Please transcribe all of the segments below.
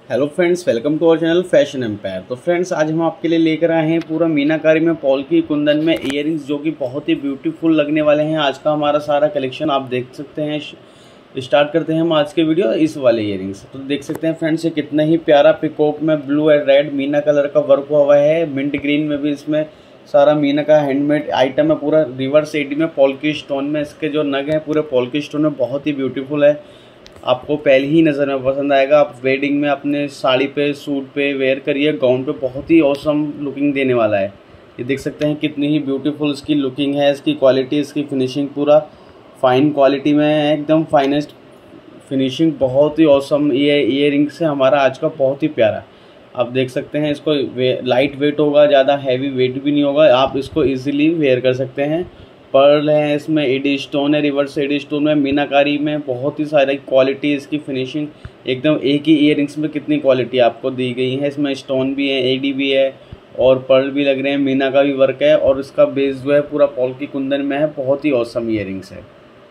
Hello friends, welcome to our channel fashion empire. तो friends, आज हम आपके लिए लेकर आए हैं पूरा मीनाकारी में पॉल्की कुंदन में इयररिंग्स, जो कि बहुत ही ब्यूटीफुल लगने वाले हैं। आज का हमारा सारा कलेक्शन आप देख सकते हैं। स्टार्ट करते हैं हम आज के वीडियो इस वाले इयररिंग्स। तो देख सकते हैं फ्रेंड्स, ये कितना ही प्यारा पिकॉक में blue and red meena colour का वर्क हुआ है। मिंट ग्रीन में भी इसमें सारा मीना का हैंडमेड आइटम है। पूरा रिवर्स एडी में पॉल्की स्टोन में इसके जो नग हैं पूरे पॉल्की स्टोन में बहुत ही ब्यूटीफुल है। आपको पहली ही नज़र में पसंद आएगा। आप वेडिंग में अपने साड़ी पे, सूट पे वेयर करिए, गाउन पे, बहुत ही ऑसम लुकिंग देने वाला है। ये देख सकते हैं कितनी ही ब्यूटीफुल इसकी लुकिंग है। इसकी क्वालिटी, इसकी फिनिशिंग पूरा फाइन क्वालिटी में है, एकदम फाइनेस्ट फिनिशिंग, बहुत ही ऑसम। ये ईयररिंग से हमारा आज का बहुत ही प्यारा। आप देख सकते हैं इसको लाइट वेट होगा, ज़्यादा हैवी वेट भी नहीं होगा। आप इसको ईजिली वेयर कर सकते हैं। पर्ल है, इसमें एडी स्टोन है, रिवर्स एडी स्टोन में मीनाकारी में बहुत ही सारी क्वालिटी। इसकी फिनिशिंग एकदम एक ही ईयररिंग्स में कितनी क्वालिटी आपको दी गई है। इसमें स्टोन भी है, एडी भी है और पर्ल भी लग रहे हैं, मीना का भी वर्क है और इसका बेस जो है पूरा पॉल्की कुंदन में है। बहुत ही ऑसम ईयररिंग्स है।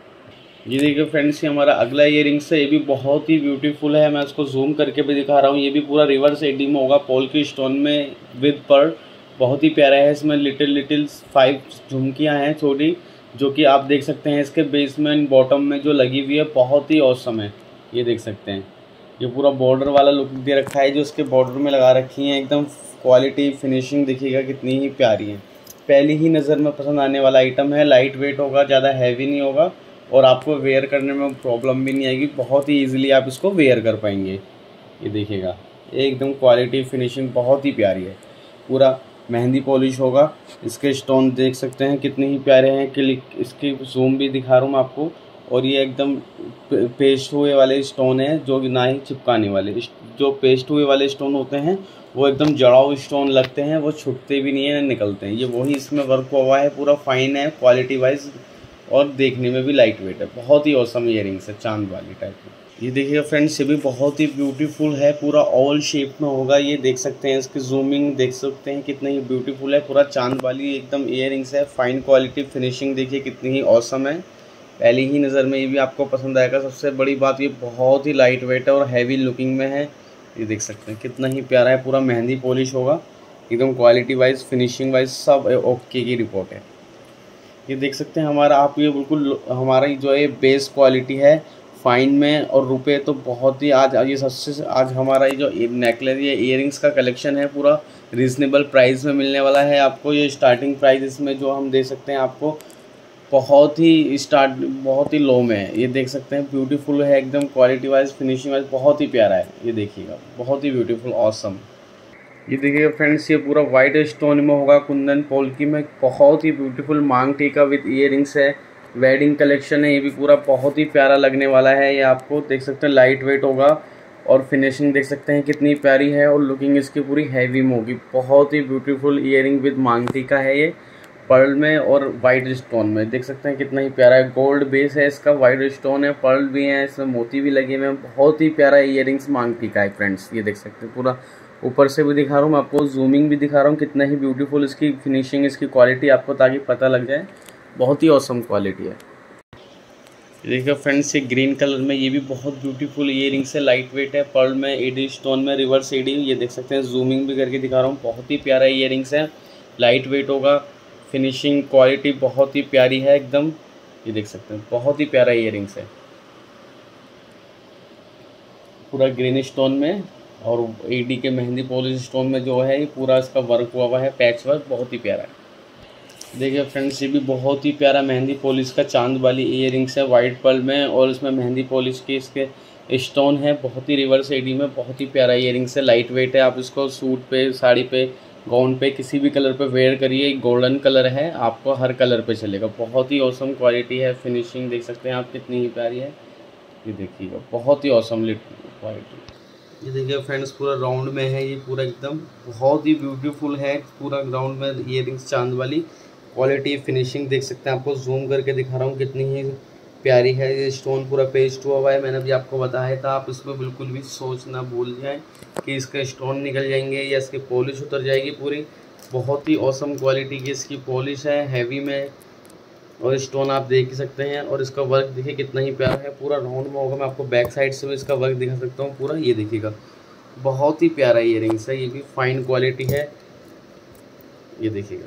ये देखिए फ्रेंड्स, ये हमारा अगला ईयररिंग्स है। ये भी बहुत ही ब्यूटीफुल है। मैं इसको जूम करके भी दिखा रहा हूँ। ये भी पूरा रिवर्स एडी में होगा, पॉल्की स्टोन में विद पर्ल। बहुत ही प्यारा है। इसमें लिटिल 5 झुमकियाँ हैं छोटी, जो कि आप देख सकते हैं इसके बेसमेंट बॉटम में जो लगी हुई है, बहुत ही ऑसम है। ये देख सकते हैं, ये पूरा बॉर्डर वाला लुक दे रखा है जो इसके बॉर्डर में लगा रखी है। एकदम क्वालिटी फिनिशिंग देखिएगा कितनी ही प्यारी है। पहली ही नज़र में पसंद आने वाला आइटम है। लाइट वेट होगा, ज़्यादा हैवी नहीं होगा और आपको वेयर करने में प्रॉब्लम भी नहीं आएगी। बहुत ही ईजिली आप इसको वेयर कर पाएंगे। ये देखिएगा, एकदम क्वालिटी फिनिशिंग बहुत ही प्यारी है। पूरा मेहंदी पॉलिश होगा। इसके स्टोन देख सकते हैं कितने ही प्यारे हैं। क्लिक इसकी जूम भी दिखा रहा हूँ मैं आपको। और ये एकदम पेस्ट हुए वाले स्टोन है, जो ना ही चिपकाने वाले। जो पेस्ट हुए वाले स्टोन होते हैं वो एकदम जड़ाऊ स्टोन लगते हैं, वो छूटते भी नहीं है, निकलते हैं। ये वही इसमें वर्क हुआ है, पूरा फाइन है क्वालिटी वाइज और देखने में भी लाइट वेट है। बहुत ही औसम ईयररिंग्स है, चांद वाली टाइप में। ये देखिएगा फ्रेंड्स, ये भी बहुत ही ब्यूटीफुल है। पूरा ओवल शेप में होगा। ये देख सकते हैं, इसकी जूमिंग देख सकते हैं कितनी ही ब्यूटीफुल है। पूरा चांद वाली एकदम ईयररिंग्स है। फाइन क्वालिटी फिनिशिंग देखिए कितनी ही औसम है। पहली ही नज़र में ये भी आपको पसंद आएगा। सबसे बड़ी बात, ये बहुत ही लाइट वेट है और हैवी लुकिंग में है। ये देख सकते हैं कितना ही प्यारा है। पूरा मेहंदी पॉलिश होगा, एकदम क्वालिटी वाइज, फिनिशिंग वाइज सब ओके की रिपोर्ट है। ये देख सकते हैं हमारा, आप ये बिल्कुल हमारा जो है बेस क्वालिटी है फाइन में। और रुपए तो बहुत ही आज ये सस्ते से, आज हमारा ये जो नेकलेस, ये ईयररिंग्स का कलेक्शन है पूरा रीज़नेबल प्राइस में मिलने वाला है आपको। ये स्टार्टिंग प्राइस इसमें जो हम दे सकते हैं आपको बहुत ही लो में है। ये देख सकते हैं ब्यूटीफुल है एकदम, क्वालिटी वाइज, फिनिशिंग वाइज बहुत ही प्यारा है। ये देखिएगा, बहुत ही ब्यूटीफुल, ऑसम। ये देखिएगा फ्रेंड्स, ये पूरा वाइट स्टोन में होगा, कुंदन पॉल्की में। बहुत ही beautiful maang tikka with earrings है। वेडिंग कलेक्शन है। ये भी पूरा बहुत ही प्यारा लगने वाला है। ये आपको देख सकते हैं लाइट वेट होगा और फिनिशिंग देख सकते हैं कितनी प्यारी है और लुकिंग इसकी पूरी हैवी में होगी। बहुत ही ब्यूटीफुल ईयररिंग विद मांग टीका है। ये पर्ल में और वाइट स्टोन में देख सकते हैं कितना ही प्यारा है। गोल्ड बेस है इसका, वाइट स्टोन है, पर्ल भी है, इसमें मोती भी लगे हुए हैं। बहुत ही प्यारा ईयररिंग्स मांग टीका है फ्रेंड्स। ये देख सकते हैं, पूरा ऊपर से भी दिखा रहा हूँ मैं आपको, जूमिंग भी दिखा रहा हूँ कितना ही ब्यूटीफुल इसकी फिनिशिंग, इसकी क्वालिटी आपको ताकि पता लग जाए। बहुत ही ऑसम क्वालिटी है। देखिए फ्रेंड्स, ये ग्रीन कलर में, ये भी बहुत ब्यूटीफुल ईयररिंग्स है। लाइट वेट है, पर्ल में, एडी स्टोन में, रिवर्स एडी। ये देख सकते हैं, जूमिंग भी करके दिखा रहा हूँ। बहुत ही प्यारा ईयररिंग्स है, लाइट वेट होगा, फिनिशिंग क्वालिटी बहुत ही प्यारी है एकदम। ये देख सकते हैं, बहुत ही प्यारा ईयररिंग्स है। पूरा ग्रीन स्टोन में और एडी के मेहंदी पॉलिश स्टोन में जो है ये पूरा इसका वर्क हुआ है, पैच वर्क, बहुत ही प्यारा है। देखिए फ्रेंड्स, ये भी बहुत ही प्यारा मेहंदी पॉलिश का चांद वाली ईयररिंग्स है, वाइट पर्ल में और इसमें मेहंदी पॉलिश के इसके स्टोन है। बहुत ही रिवर्स एडी में, बहुत ही प्यारा ईयररिंग्स है। लाइट वेट है। आप इसको सूट पे, साड़ी पे, गाउन पे, किसी भी कलर पे वेयर करिए। गोल्डन कलर है, आपको हर कलर पे चलेगा। बहुत ही औसम क्वालिटी है। फिनिशिंग देख सकते हैं आप कितनी ही प्यारी है। ये देखिएगा, बहुत ही औसम क्वालिटी। ये देखिए फ्रेंड्स, पूरा राउंड में है ये, पूरा एकदम बहुत ही ब्यूटीफुल है। पूरा राउंड में ईयररिंग्स चांद वाली, क्वालिटी फिनिशिंग देख सकते हैं। आपको जूम करके दिखा रहा हूँ कितनी ही प्यारी है। ये स्टोन पूरा पेस्ट हुआ है, मैंने अभी आपको बताया था। आप इसमें बिल्कुल भी सोच ना भूल जाएं कि इसके स्टोन निकल जाएंगे या इसकी पॉलिश उतर जाएगी पूरी। बहुत ही औसम क्वालिटी की इसकी पॉलिश है, हैवी में, और स्टोन आप देख ही सकते हैं। और इसका वर्क देखिए कितना ही प्यारा है, पूरा राउंड में होगा। मैं आपको बैक साइड से भी इसका वर्क दिखा सकता हूँ पूरा। ये देखिएगा, बहुत ही प्यारा ईयरिंग्स है, ये भी फाइन क्वालिटी है। ये देखिएगा,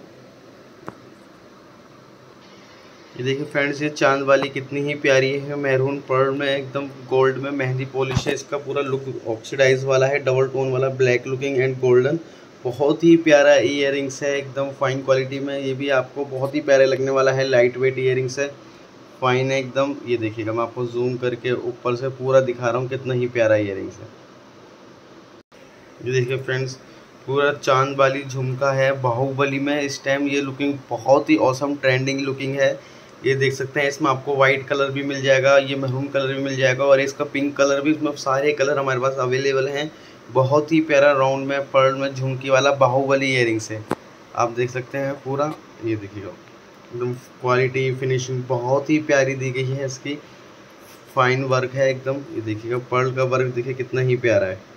ये देखिए फ्रेंड्स, ये चांद वाली कितनी ही प्यारी है, मैरून पर्ल में एकदम गोल्ड में मेहंदी पॉलिश है। इसका पूरा लुक ऑक्सीडाइज वाला है, डबल टोन वाला, ब्लैक लुकिंग एंड गोल्डन। बहुत ही प्यारा ईयरिंग्स है, एकदम फाइन क्वालिटी में। ये भी आपको बहुत ही प्यारे लगने वाला है, लाइट वेट ईयरिंग्स है, फाइन है एकदम। ये देखिएगा, मैं आपको जूम करके ऊपर से पूरा दिखा रहा हूँ कितना ही प्यारा ईयरिंग्स है। ये देखिए फ्रेंड्स, पूरा चांद वाली झुमका है बाहुबली में। इस टाइम ये लुकिंग बहुत ही ऑसम ट्रेंडिंग लुकिंग है। ये देख सकते हैं, इसमें आपको वाइट कलर भी मिल जाएगा, ये मैरून कलर भी मिल जाएगा और इसका पिंक कलर भी। इसमें सारे कलर हमारे पास अवेलेबल हैं। बहुत ही प्यारा राउंड में पर्ल में झुमकी वाला बाहुबली ईयरिंग्स है, आप देख सकते हैं पूरा। ये देखिएगा, एकदम क्वालिटी फिनिशिंग बहुत ही प्यारी दी गई है इसकी, फाइन वर्क है एकदम। ये देखिएगा, पर्ल का वर्क देखिए कितना ही प्यारा है,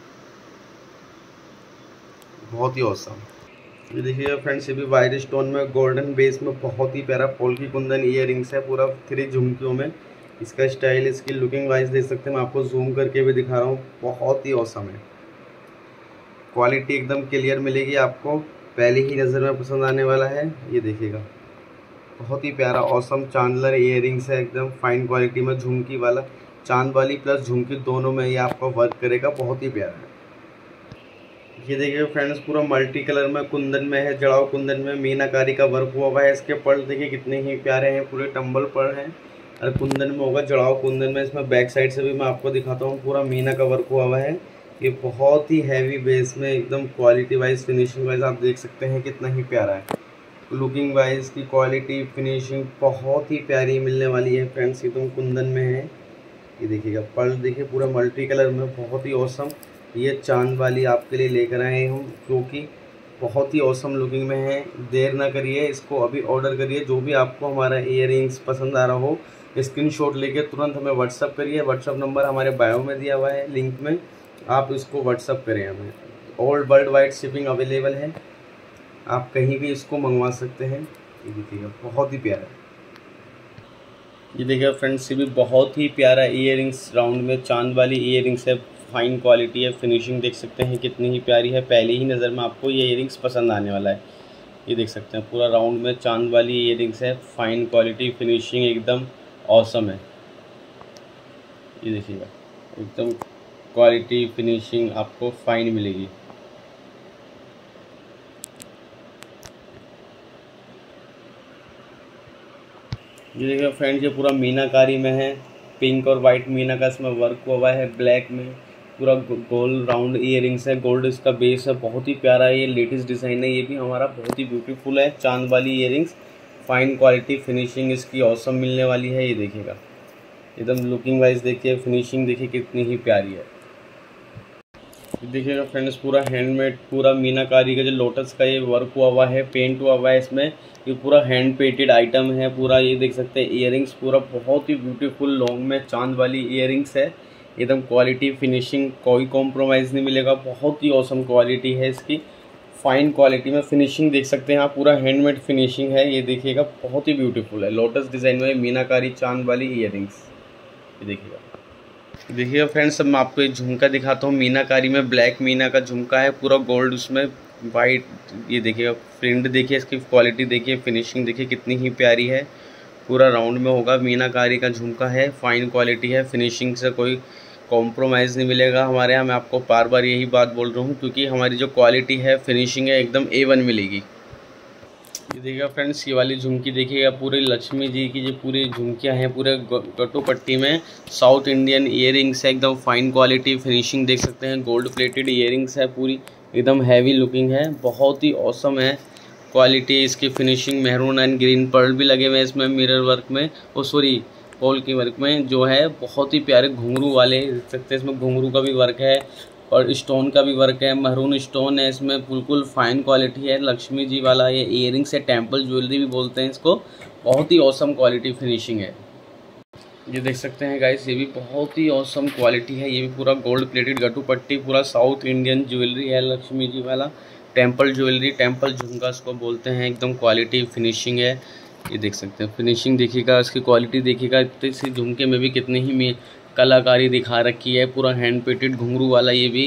बहुत ही औसम। ये देखिएगा फ्रेंड्स, ये भी वाइट स्टोन में गोल्डन बेस में बहुत ही प्यारा पोल्की कुंदन ईयरिंग्स है, पूरा 3 झुमकियों में। इसका स्टाइल, इसकी लुकिंग वाइज देख सकते हैं, मैं आपको जूम करके भी दिखा रहा हूँ, बहुत ही औसम है। क्वालिटी एकदम क्लियर मिलेगी आपको, पहले ही नज़र में पसंद आने वाला है। ये देखिएगा, बहुत ही प्यारा ऑसम चांदलर ईयरिंग्स है, एकदम फाइन क्वालिटी में, झुमकी वाला। चांद वाली प्लस झुमकी दोनों में ये आपका वर्क करेगा, बहुत ही प्यारा है। ये देखिए फ्रेंड्स, पूरा मल्टी कलर में कुंदन में है, जड़ाव कुंदन में मीनाकारी का वर्क हुआ हुआ है। इसके पर्ल देखिए कितने ही प्यारे हैं, पूरे टंबल पर्ल हैं और कुंदन में होगा, जड़ाव कुंदन में। इसमें बैक साइड से भी मैं आपको दिखाता हूँ, पूरा मीना का वर्क हुआ हुआ है। ये बहुत ही हैवी बेस में, एकदम क्वालिटी वाइज फिनिशिंग वाइज आप देख सकते हैं कितना ही प्यारा है। लुकिंग वाइज की क्वालिटी फिनिशिंग बहुत ही प्यारी मिलने वाली है फ्रेंड्स, एकदम कुंदन में है। ये देखिएगा, पर्ल देखिए पूरा मल्टी कलर में, बहुत ही औसम। ये चांद वाली आपके लिए लेकर आए हम, जो कि बहुत ही औसम लुकिंग में है। देर ना करिए, इसको अभी ऑर्डर करिए। जो भी आपको हमारा ईयरिंग्स पसंद आ रहा हो, स्क्रीनशॉट लेके तुरंत हमें व्हाट्सअप करिए। व्हाट्सअप नंबर हमारे बायो में दिया हुआ है, लिंक में, आप इसको व्हाट्सअप करें हमें। All world wide shipping available है, आप कहीं भी इसको मंगवा सकते हैं। ये देखिएगा, बहुत ही प्यारा है। ये देखिएगा फ्रेंड्स, ये भी बहुत ही प्यारा ईयरिंग्स राउंड में चांद वाली ईयरिंग्स है, फाइन क्वालिटी है, फिनिशिंग देख सकते हैं कितनी ही प्यारी है। पहले ही नज़र में आपको ये ईयरिंग्स पसंद आने वाला है। ये देख सकते हैं, पूरा राउंड में चांद वाली ईयरिंग्स है, फाइन क्वालिटी, फिनिशिंग एकदम ऑसम है। ये देखिएगा, एकदम क्वालिटी फिनिशिंग आपको फाइन मिलेगी। ये देखिए फ्रेंड्स, ये पूरा मीनाकारी में है, पिंक और वाइट मीना का इसमें वर्क हुआ है, ब्लैक में पूरा गोल राउंड ईयरिंग्स है, गोल्ड इसका बेस है, बहुत ही प्यारा है। ये लेटेस्ट डिज़ाइन है, ये भी हमारा बहुत ही ब्यूटीफुल है। चांद वाली ईयरिंग्स, फाइन क्वालिटी, फिनिशिंग इसकी ऑसम मिलने वाली है। ये देखिएगा, एकदम लुकिंग वाइज देखिए, फिनिशिंग देखिए कितनी ही प्यारी है। देखिएगा फ्रेंड्स, पूरा हैंडमेड, पूरा मीनाकारी का जो लोटस का ये वर्क हुआ है, पेंट हुआ है इसमें। ये पूरा हैंड पेंटेड आइटम है पूरा। ये देख सकते हैं, ईयरिंग्स पूरा बहुत ही ब्यूटीफुल लॉन्ग में चांद वाली ईयरिंग्स है, एकदम क्वालिटी फिनिशिंग कोई कॉम्प्रोमाइज़ नहीं मिलेगा, बहुत ही ऑसम क्वालिटी है इसकी, फाइन क्वालिटी में फिनिशिंग देख सकते हैं आप, पूरा हैंडमेड फिनिशिंग है। ये देखिएगा, बहुत ही ब्यूटीफुल है, लोटस डिज़ाइन में मीनाकारी चांद वाली ईयरिंग्स। ये देखिएगा, देखिए फ्रेंड्स, अब मैं आपको एक झुमका दिखाता हूँ मीनाकारी में, ब्लैक मीना का झुमका है, पूरा गोल्ड उसमें वाइट। ये देखिएगा, प्रिंट देखिए, इसकी क्वालिटी देखिए, फिनिशिंग देखिए कितनी ही प्यारी है। पूरा राउंड में होगा, मीनाकारी का झुमका है, फाइन क्वालिटी है, फिनिशिंग से कोई कॉम्प्रोमाइज़ नहीं मिलेगा हमारे यहाँ। मैं आपको बार बार यही बात बोल रहा हूँ, क्योंकि हमारी जो क्वालिटी है, फिनिशिंग है, एकदम A1 मिलेगी। ये देखिएगा फ्रेंड्स, ये वाली झुमकी देखिएगा, पूरे लक्ष्मी जी की जो पूरी झुमकियाँ हैं, पूरे गट्टू पट्टी में साउथ इंडियन ईयरिंग्स है, एकदम फाइन क्वालिटी, फिनिशिंग देख सकते हैं, गोल्ड प्लेटेड ईयरिंग्स है, पूरी एकदम हैवी लुकिंग है, बहुत ही ऑसम है क्वालिटी इसकी, finishing. Maroon and green pearl भी लगे हुए हैं इसमें, मिरर वर्क में, पोल के वर्क में जो है, बहुत ही प्यारे घुंघरू वाले देख सकते हैं, इसमें घुंघरू का भी वर्क है और स्टोन का भी वर्क है, महरून स्टोन है इसमें, बिल्कुल फाइन क्वालिटी है, लक्ष्मी जी वाला ये ईयरिंग्स है, टेम्पल ज्वेलरी भी बोलते हैं इसको, बहुत ही ऑसम क्वालिटी फिनिशिंग है। ये देख सकते हैं गाइस, ये भी बहुत ही ऑसम क्वालिटी है, ये भी पूरा गोल्ड प्लेटेड गट्टू पट्टी, पूरा साउथ इंडियन ज्वेलरी है, लक्ष्मी जी वाला टेम्पल ज्वेलरी, टेम्पल झुमका इसको बोलते हैं, एकदम क्वालिटी फिनिशिंग है। ये देख सकते हैं, फिनिशिंग देखिएगा, इसकी क्वालिटी देखिएगा, इसी झुमके में भी कितनी ही कलाकारी दिखा रखी है, पूरा हैंड पेटेड घुंघरू वाला ये भी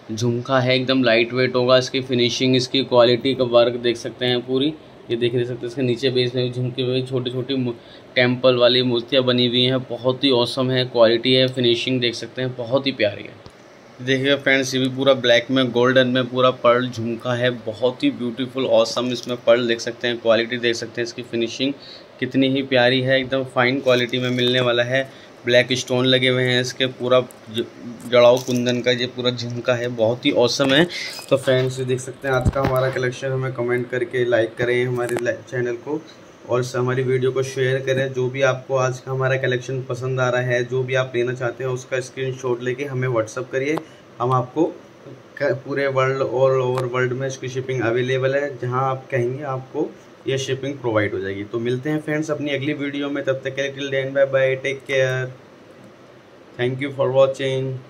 झुमका है, एकदम लाइट वेट होगा। इसकी फिनिशिंग, इसकी क्वालिटी का वर्क देख सकते हैं पूरी, ये देख सकते हैं। इसके नीचे बेस में झुमके में छोटी छोटी टेम्पल वाली मूर्तियाँ बनी हुई हैं, बहुत ही औसम है। क्वालिटी है, फिनिशिंग देख सकते हैं, बहुत ही प्यारी है। देखिए फ्रेंड्स, ये भी पूरा ब्लैक में गोल्डन में पूरा पर्ल झुमका है, बहुत ही ब्यूटीफुल ऑसम। इसमें पर्ल देख सकते हैं, क्वालिटी देख सकते हैं, इसकी फिनिशिंग कितनी ही प्यारी है, एकदम फाइन क्वालिटी में मिलने वाला है। ब्लैक स्टोन लगे हुए हैं इसके, पूरा जड़ाऊ कुंदन का ये पूरा झुमका है, बहुत ही ऑसम है। तो फ्रेंड्स, ये देख सकते हैं आज का हमारा कलेक्शन। हमें कमेंट करके लाइक करें हमारे चैनल को, और हमारी वीडियो को शेयर करें। जो भी आपको आज का हमारा कलेक्शन पसंद आ रहा है, जो भी आप लेना चाहते हैं, उसका स्क्रीनशॉट लेके हमें व्हाट्सअप करिए। हम आपको पूरे वर्ल्ड, ऑल ओवर वर्ल्ड में इसकी शिपिंग अवेलेबल है। जहां आप कहेंगे आपको ये शिपिंग प्रोवाइड हो जाएगी। तो मिलते हैं फ्रेंड्स अपनी अगली वीडियो में, तब तक के लिए till then bye bye, take care, thank you for watching.